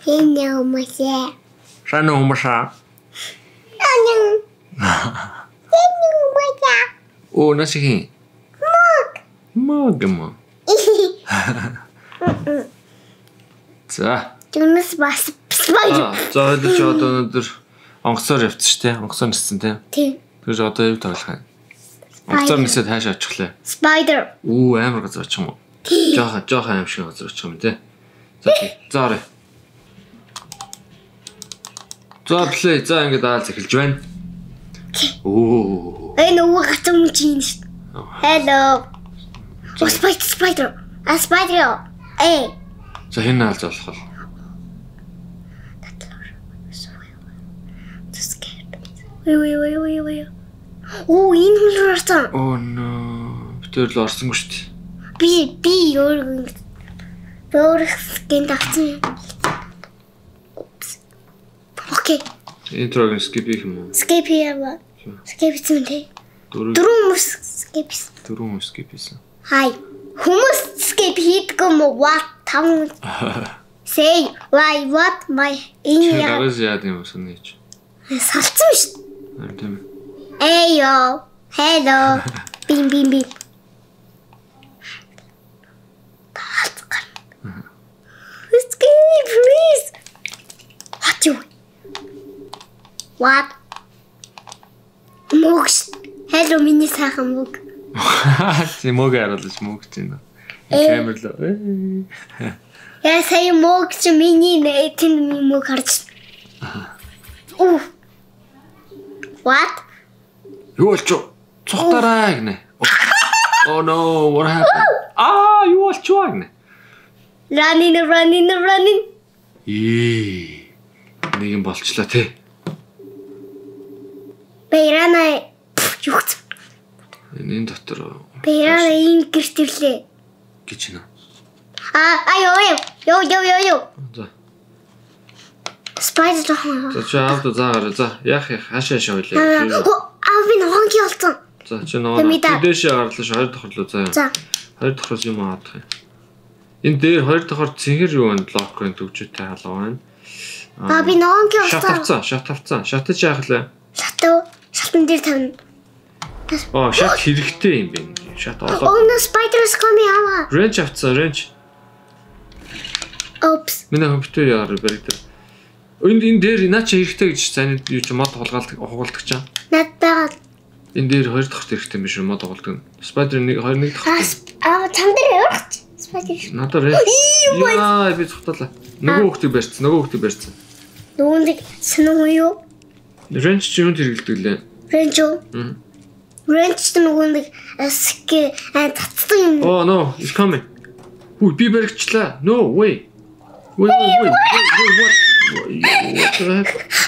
Hello, Masa. Hello, Masa. Hello, Masa. Oh, nasi Mug. За. Jonas бас spider. За ойлж одоо өнөөдөр онгоцоор явц штэ. Онгоцоор ниссэн те. Тийм. Тэгэж одоо юу тоглох юм? Онгоцоор нисээд хаашаа очихлаа. Spider. Амар газар очих юм уу? Жохон аим шиг газар очих юм те. За орой. За плей. За ингээд аалз эхэлж байна. Нөгөө гацсан чинь шүү. Hello. Spider. Spider. За хин аалз болох бол. Wait. Энэ хүн орсон. Oh no. Битэр л орсонгүй шүү дээ. Би өөр гэнт авсан. Окей. Интрог skip хийх юм уу? Skip хийва. Skip хийсэн тий. Дөрөв skip хийсэн. Хай. Хүмүүс skip хийдэг юм уу? What? Там. Say why what my in яа. Гараж яад юм санаач. Салцсан шүү. Харин тийм. Эйо. Hello. Бим. Escape, please. What? Мөгс. Hello, миний сайхан мөг. Тийм мөг харуулж мөг чинь. Камер л. Яа сая мөгс миний тэнд мөг харж. What? Юу болчих? Цухтараа гинэ. Oh no, what happened? Юу болчих гинэ. Running. Нэг юм болчлаа те. Бэрана юу ч. Энэ дотор. Бэрана ин гэртвлээ. Гэж нэ. Йоо. За. Spider жоохон. За чи авто заагаар. За яах хаашаа хойлоо. Би ногоонки олцсон. За чи ногоо. Дэшээ гарлаа ш 2 давхар лөө заа. За. 2 давхраас юм аадах юм. Энэ дээр 2 давхар цэнгэр юу вэ? Блок гэн төгжөөтэй халаа байна. Би ногоонки олцсон. Шат тавцсан. Шатаж яах лээ? Шатан дээр тавина. Шат хэрэгтэй юм бэ? Шат олоо. Oh no, spider is coming out. Wrench авцсан, wrench. Oops. Миний компьютер яараа баригдав. Энэ дээр наач хэрэгтэй гэж сайн юу ч мод хугалдаг чам. Над байгаа. Энэ дээр 2 дахь хэрэгтэй юм биш үү мод хугалдаг. Spider 1 дахь. Чам дээр явах. Spider. Надаар яа би цухталаа. Нөгөө хүүхдийг барьцсан. Нөгөөнд санаа юу? Wrench чи юунд хэрэглэдэг лээ? Wrench нөгөөнд татсан юм. Oh no, it's coming. Би баригчлаа. No way. Wait. What?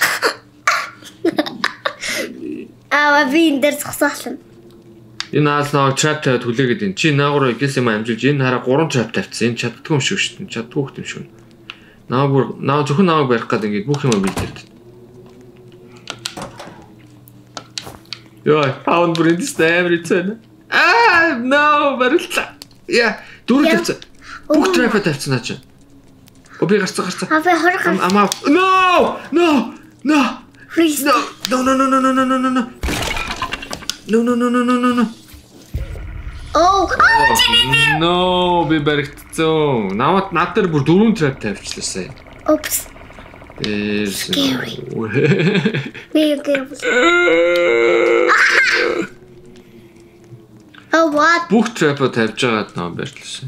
Би энэ дээр зогсоолно. Энэ аалнаа trap тавиад хүлээгээд энэ. Чи наагур гэлс юм амжилж энэ хараа 3 trap тавьчихсан. Энэ чаддгүй юм шиг шүү дээ. Чаддгүй хөх юм шиг. Наа зөвхөн нааг барих гэдэг ингээд бүх юм бэлдээд. Йой, паунд брэндс тавьчихсан. No, барилла. Яа, дөрөв тавьчихсан. Бүх trap тавьчихсан наа чи. Би гарцсан. Би хорох. No. Please. No. No, би баригдсан. Над дээр бүр 4 trap тавьчихлаа. Oops. Scary. Be careful. Oh what? Бүх trap тавьж байгаад нөө барьчихлаа.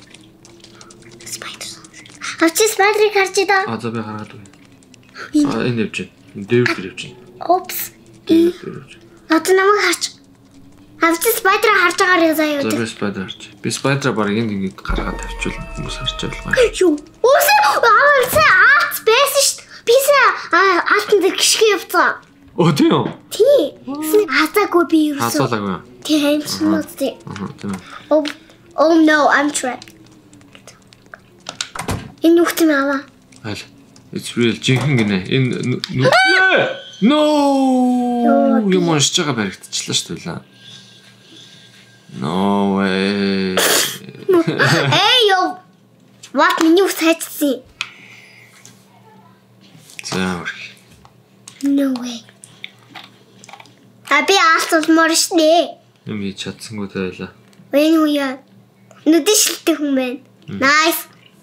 Spider харж идэ. За би хараад байна. Энэ явж байна. Дэвэр явж байна. Oops. Над намайг харж. Spider харж байгаарай заяа. За би Spider харж. Би Spider баг ингэ гаргаад тавьчвал хүмүүс харж байгаа. Юу? Байсан шүү. Бисаа алтан дээр гიშгэ явцсан. Тийм. Хасаагүй би юу? Хасаагүй. Тийм шүү. Тийм. Oh no, I'm trapped. Энэ нүхт юм аа. Аль. It's real жинхэнэ гинэ. Энэ No! Юу монш чага баригдчихлаа шүү дээ. No way. Hey yo. What миний ус хайцсан. За. No way. Би аалтуулмаар штэ. Юм хийж чадсангүй байлаа. When we are нүдэшилтэй хүн байна. Nice.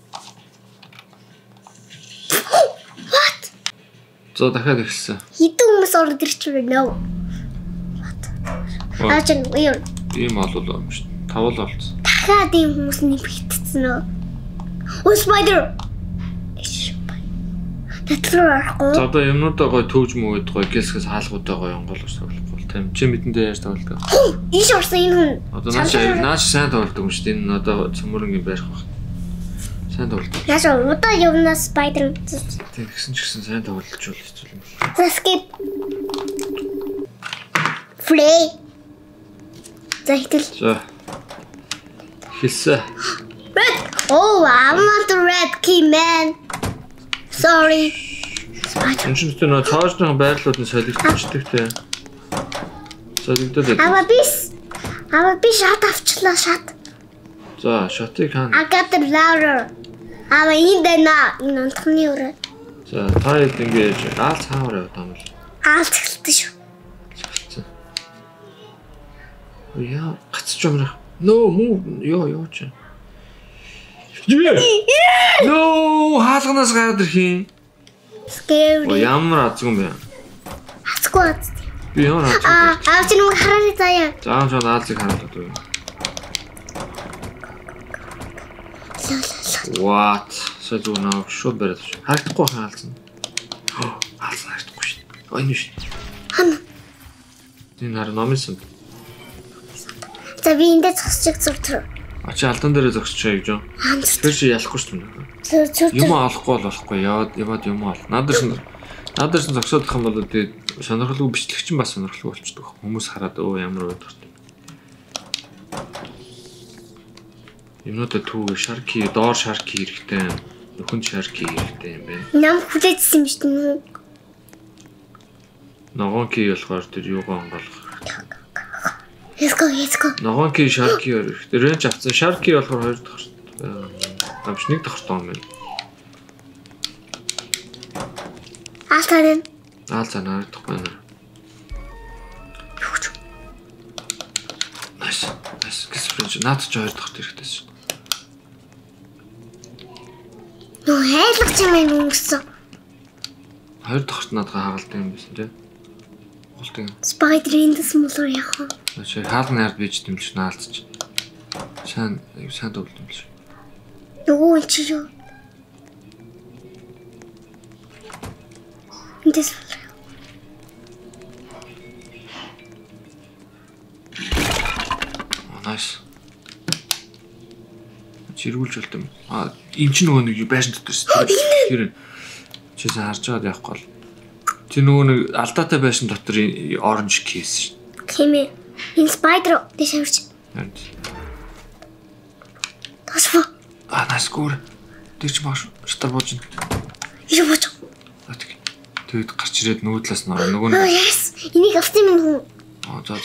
What? За дахиад ихсэн. Хитэн хүмүүс ороод ирчихвэ нөө. Аач нь юу? Ийм олоо юм шүү. Тавал олцсон. Дахиад ийм хүмүүс нэмэгдсэн нөө. Oh spider. Тэтрээрхгүй. За одоо юмнуудаа гой төвж мөгөд гой гэсгээс хаалгуудаа гой онгол тоглохгүй тийм. Чи мэдэндээ яаж тоглодог? Иш орсон энэ хүн. Одоо нааш сайн тоглодог юм шүү. Энэ одоо цөмөрөнгийн байрах баг. Сайн тоглодог. Яа удаа явнаас spider. Тийм гэсэн ч гэсэн сайн тоглож бол хэцүү юм. Skip. Play. За хэтэл. За. Хэлсэн. Red. Oh, I want the red key man. Sorry. Энэ ч гэсэн нөө цаашны байрлалууд нь солигдчихдаг те. Солигдоод Ава би шат авчлаа шат. За, шатыг хаана? I got the louder. Ава энэ онцгны өрөө. За, та хэд ингэж аалц хаавар яваад юм бол. Аалц эхэлсэн шүү. Яа, гацч юмрах. No, move. Ёо ч. No, хаалганаас гараад ирэх юм. Scary. Ямар азгүй юм бэ? Азгүй. Би ямар азгүй. Аав чинь нэг хараарай заяа. Заан чад аалцыг хараад байна. What? Сэдв наа шууд бараад шүү. Харагдахгүй хаа аалцсан. Аалцсан харагдахгүй шүү. Ойн шүү. Хана. Энэ хар номисэн. За би эндээ зогсчих зүгтэр. Ачи алдан дээрээ зогсчихъя гэж юм. Тэр чи ялахгүй шүү дээ. Юм олохгүй болохгүй яваад юм ол. Надад зогсоодох юм бол тэгээд сонирхолгүй бичлэгч нь бас сонирхолгүй болчихдог. Хүмүүс хараад өө ямар үед төрт. Юмнуудаа түүг шарки, доор шарки хэрэгтэй. Нөхөн шарки хэрэгтэй юм байна. Нам хүлээжсэн юм шүү дээ. Ногоон ки болохоор тэр юугаа онгоолох. Let's go. Ногоон ки шарки хэрэгтэй. Рэнж авсан шарки болохоор 2 дахь. Амш 1 дахь том байна. Аалтаа. Аалцаа наардахгүй байна. Nice. Гэсвэрч наад ч 2 дахь хэрэгтэй шүү. Нөө хайлгч юм өнгөсөн. 2 дахьт надад хагалдаг юм байсан тийм. Голтын. Spider эндээс мулуур явах. Чи хаалганы ард бийж дэмжиж наалцч. Сайн тоглолт юм шиг. Нөгөө чи юу? Эндээс Nice. Чиргүүлж болт юм. Энд ч нөгөө нэг байшин дотор шүү. Тэр чийсэн харж байгаад явахгүй бол. Чи нөгөө нэг алдаатай байшин дотор оранж кейс шүү. Тийм ээ. Энэ spider дэшавч. Тасва. Наскур. Тэр ч маш шатар бууж байна. Юу бооч. Тэгэд гарч ирээд нөгөө талаас нь нөгөө нэг. Yes. Энийг авсан юм хүн. За.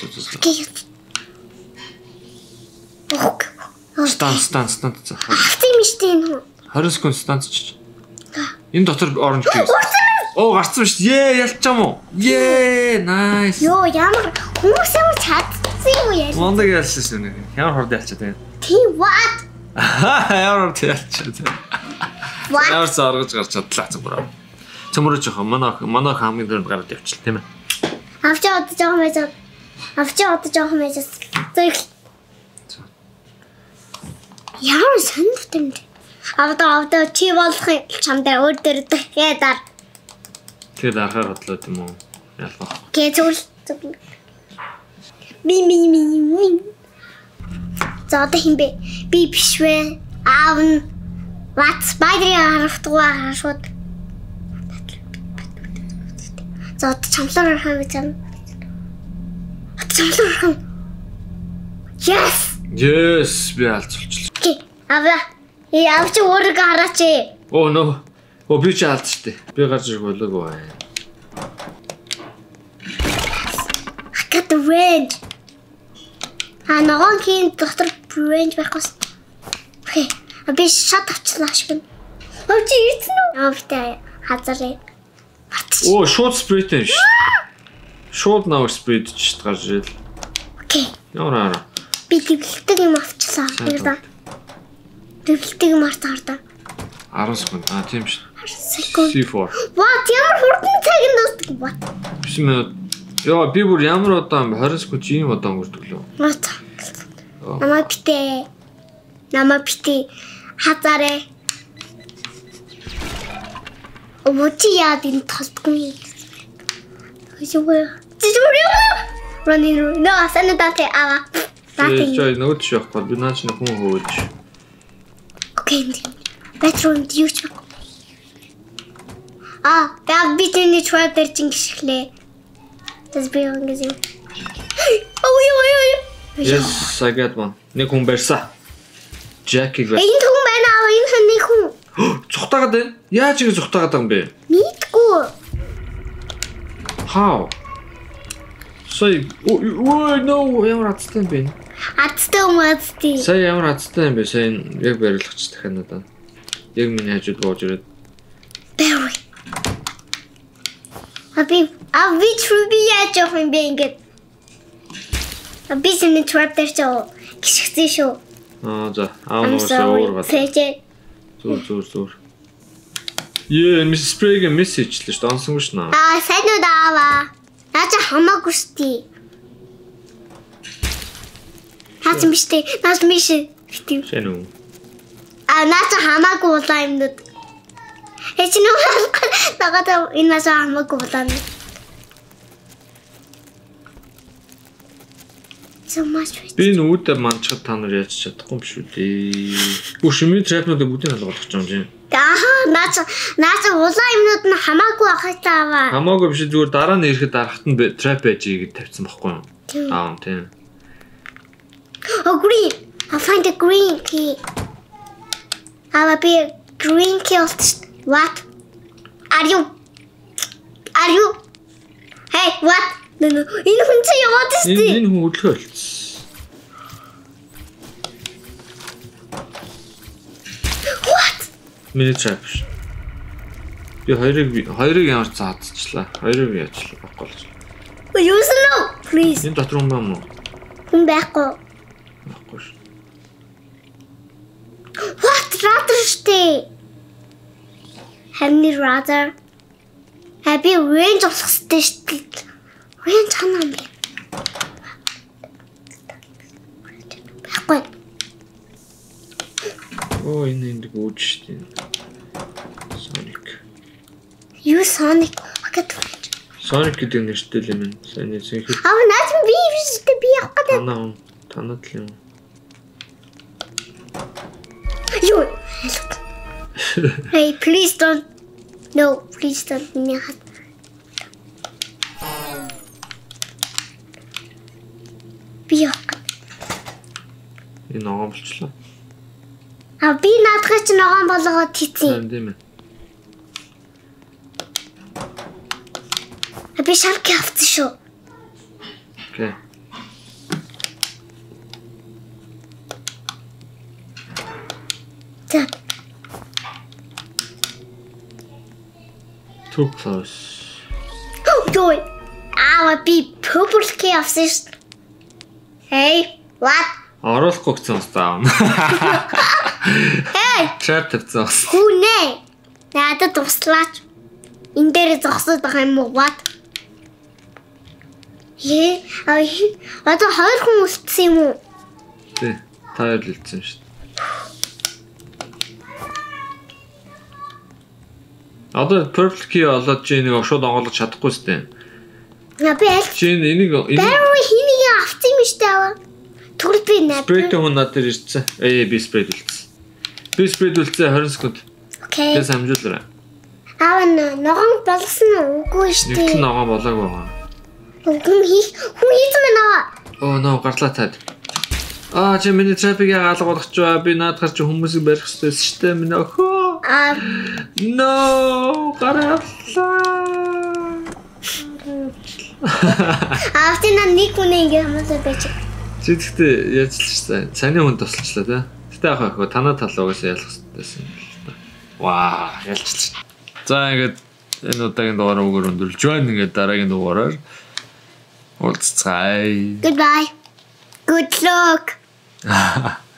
Станц. Авсан юм штэ энэ хүн. 20 секунд станцч. Энэ дотор оранж кейс. Оо гарцсан шүү. Ялчаам уу? Nice. Йоо ямар хүмүүс ямар чадсан юм яа. Мондаг ялсан шүү. Ямар хорд ялчаад байна. Тийм what? Ямар хорд ялчаад байна. Ямар саргаж гарч чадлаа зүгээр. Цөмөрөж жоохон манай хамгийн дөрөнд гараад явчихлаа тийм ээ. Авч одоо жоохон байж. Зэрэг. Ямар сонирхолтой юм бэ? Авда чи болох чамдаа өөр дээр дахиад ар. Тэгээд арахаар бодлоо юм уу? Ялгаа. Гэзүүл. Би. За одоо хин бэ? Би биш вэ? Аав нь what spider харагдгаа шууд. За одоо чамлаар хаа гэж юм. Чамлаар хаа. Yes, би алцуулчихлаа. Окей. Авч өөрийгөө хараач. Оо no. Би ч алдчихтэй. Би гарч ирэх болоогүй байна. I got the range. Ногоон кийн доктор range байхгүйс. Окей. Би шат авчлаа шиг. Чи ирсэн үү? Автай хазарыг. Оо, шууд спрейтэй шүү. Шууд навар спрейдэж гарч ирэл. Окей. Яараа. Би дэвлэлтэй юм авчихсан. Дэвлэлтэй юм авчихсан. 10 секунд. Тийм шүү. C4. What? Ямар хурдан цагийн дуустдаг what? 9 минут. Яа, би бүр ямар удаан 20 секунд ийм удаан хүрдэг лөө. What? Намаа битээ. Хазаарэ. Өвчи яад энэ толдгүй. Running. No, санаа датэ аваа. Датэ. Нөгөө ч явахгүй. Би наач нэг хүн хөөж. Окей. Бэтрон дивч. Би тэний trap дээр чингшглээ. Tas би ингэж юм. Ой. Yes, I got one. Нэг хүн барьсан. Jackie гэх. Энэ хүн байна аа, энэ хүн нэг хүн. Зүхтагаад байна. Яаж ингэ зүхтагаад байгаа юм бэ? Мэдгүй. How? No, ямар азтай юм бэ? Азтай. Сая ямар азтай юм бэ? Сая яг барилгач дахиад надад. Яг миний хажууд бууж ирээд. Барай. Би трүби яаж явах юм бэ ингээд. Би синий trap дээр чоо гიშгцэн шүү. За. Нуусаа өөр гал. Зур. Мис спрейг мессежлээ шүү. Онсонгүй шнаа. Сайн уу даава. Наач хамаагүй штий. Наач миштэй. Наач миш. Сайн уу. Наач хамаагүй улаан юмнууд. Эцэн үү нагаад энэ наач хамаагүй улаан. Би нүүдэ манчхад та нар яаж чадахгүй юм шүү дээ. Шимийн трапнуудыг бүгдийг халгуулах юм чинь. Наач улаан юмнууд нь хамаагүй ахайтаа. Хамаагүй биш зүгээр дараа нь ирэхэд дарахт нь трап байж гэж тавьсан байхгүй юу? Тийм. Green. I find a green key. Be green key. What? Are you? Hey, what? No. Энэ хүн чи яваад штий. Энэ хүн өдлөө болц. What? Миний trap. Би хоёрыг ямар заадчихлаа. Хоёрыг яачлаа багуулж. Use no, please. Энэ дотор юм байна уу? Хүн байхгүй. What? Rather штий. Hammy rather. Happy range of штий. Range ханаа юм бэ? Байхгүй. Энэ гүйж штий. Sonic. You Sonic. Sonic гэдэг нэртэй л юм. Сайн нэг. Наач би биштэй би явах гэдэг. Танад л юм. You. Hey, please don't. No, please don't. Би явах. Энэ ногоон болчлаа. Би наадах чи ногоон болгоод хийцэн. Тийм ээ. Би шарк авсан шүү. Окей. За. Too close. Ой. Би purple key авсан шүү. Hey, what? Оруулахгүй гэсэн юм. Hey. Trap тавьсан. Хүнээ. Надад туслаач. Энэ дээр зогсоод байгаа юм уу? What? Одоо хоёр хүн үлдсэн юм уу? Тий, та хоёр үлдсэн шүү дээ. Одоо purple key олоод чи энийг шууд онгойлгож чадахгүй шүү дээ. Би аль чи энийг хэнийг авсан юм шүү дээ. Тэгвэл би нэ. Спрейтэй хүн над дээр ирсэн. Би спрейд үлдсэн. Би спрейд үлдсэн 20 секунд. Окей. Тэс амжуулаарай. Ногоон болгосон уу? Үгүй шүү дээ. Нэг ногоон болоогүй байгаа. Хүн хийсэн мэнаа. No, гарлаа таад. Чи миний трапыг яагаад болгоч вэ? Би наадхаар чи хүмүүсийг барих хэрэгтэй шүү дээ. Минь охоо. No, гарлаа. Автина нэг хүн ингэ хамаасаа байж. Чи тэгтээ яачлаа. Цааны хүн тусалчлаа тий. Тэгтээ ах танаа талуугаас ялах хэрэгтэйсэн юм л та. Ваа, ялчлаа. За ингээд энэ удаагийн дугаараа үгээр өндөрлж байна. Ингээд дараагийн дугаараар уулзцгаая. Goodbye. Good luck.